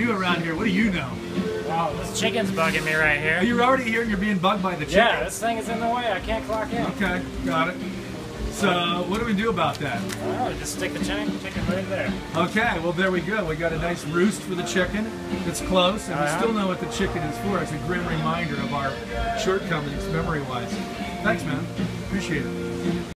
new around here. What do you know? Wow, this chicken's bugging me right here. Are you already here and you're being bugged by the chicken? Yeah, this thing is in the way. I can't clock in. Okay, got it. So, what do we do about that? Oh, just stick the chicken right there. Okay, well there we go. We got a nice roost for the chicken. It's close, and we still know what the chicken is for. It's a grim reminder of our shortcomings memory-wise. Thanks, man. Appreciate it.